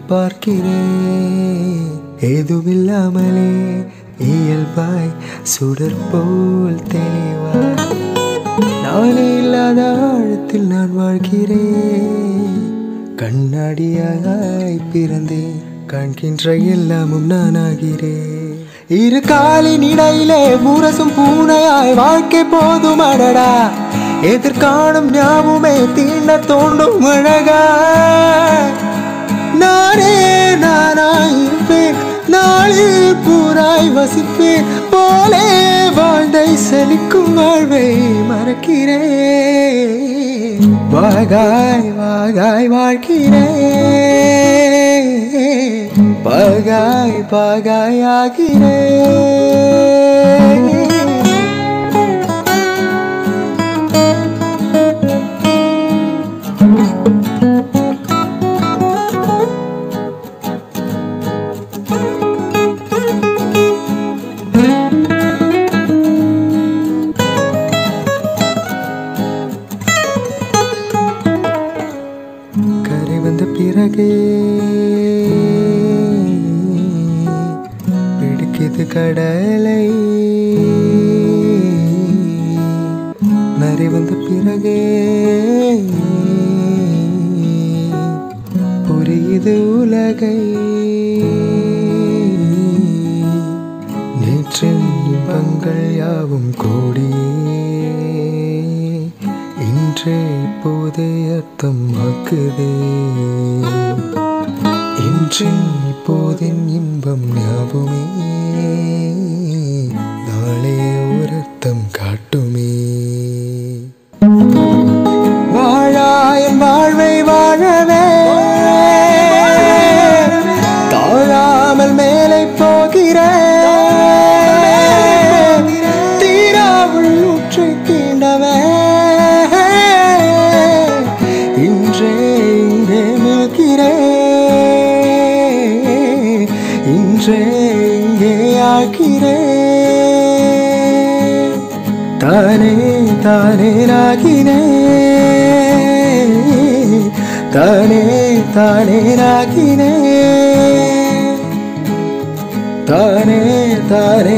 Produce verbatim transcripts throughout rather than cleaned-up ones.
பார்க்கிறேன் ஏதுமில்லாமலே இயல்பாய் சுடர் போல் தெளிவாய் நானே இல்லாத ஆழத்தில் நான் வாழ்கிறேன் கண்ணாடியாய் பிறந்தேன் காண்கின்ற எல்லாமும் நான் ஆகிறேன் இரு காலின் இடையிலே முரசும் பூனையாய் வாழ்க்கை போதும் அடடா எதிர்காணும் ஞாபகமே தீண்ட தோண்டும் அழகா நானே நானாய் இருப்பேன் நாளில் பூராய் வசிப்பேன் போலே வாழ்ந்தை செழிக்கும் வாழ்வை மறக்கிறேன் வாகாய் வாகாய் வாழ்கிறேன் பாகாய் பாகாய் ஆகிறேன் கரை வந்த பிறகே பிடிக்குது கடலை நரை வந்த பிறகே புரியுது உலகை நேற்றின் இன்பங்கள் யாவும் கூடி இன்றே இப்போதே அர்த்தமாக்குதே இன்றின் இப்போதின் இன்பம் ஞாபகமே நாளே ஒரு அர்த்தம் காட்டுமே வாழாயன் வாழ்வை வாழவே தாழாமல் மேலே போகிறேன் தீராவுள் ஊற்றை தீண்டவே இன்றே இங்கே மில்கிறேன் இன்றே இங்கே ஆகிறேன் தானே தானே நாகினேன் தானே தானே நாகினேன் தானே தானே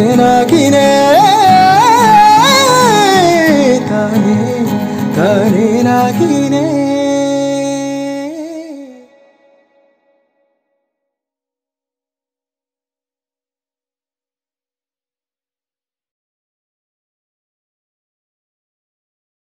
நாகினேன் தானே தானே நாகினேன்